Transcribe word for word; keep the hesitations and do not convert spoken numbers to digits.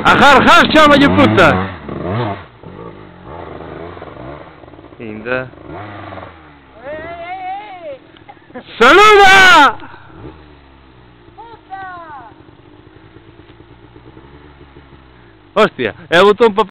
Agar, agar, chama de puta! Ainda. Saluda! Puta! Hostia, é o botão para